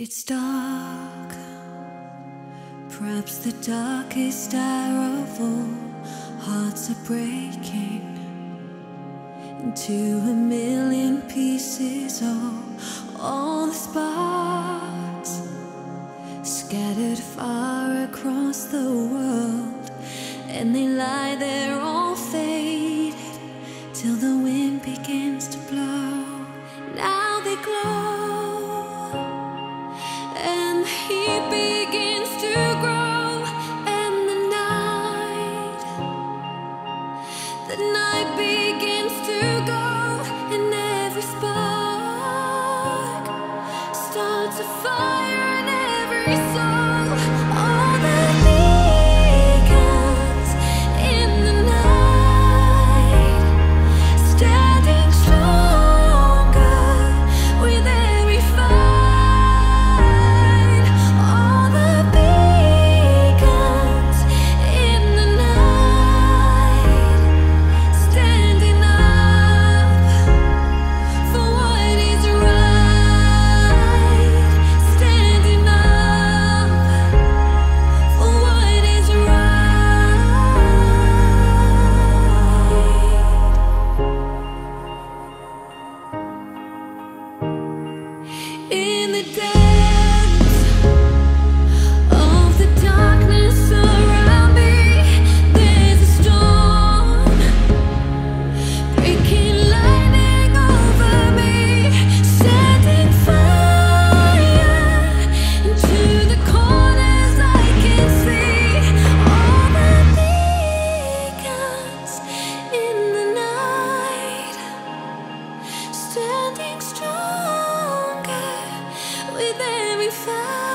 It's dark, perhaps the darkest hour of all. Hearts are breaking into a million pieces. All the sparks scattered far across the world, and they lie there all faded till the wind begins to blow. Now they glow, and the heat begins to grow, and the night begins to go, and every spark starts a fire in every soul. All the beacons in the night, standing stronger with every fight. All the beacons in the night, standing up for what is right, standing up for what is right. In the depths of the darkness around me, there's a storm breaking lightning over me, setting fire into the corners I can see. All the beacons in the night, standing stronger with every fight.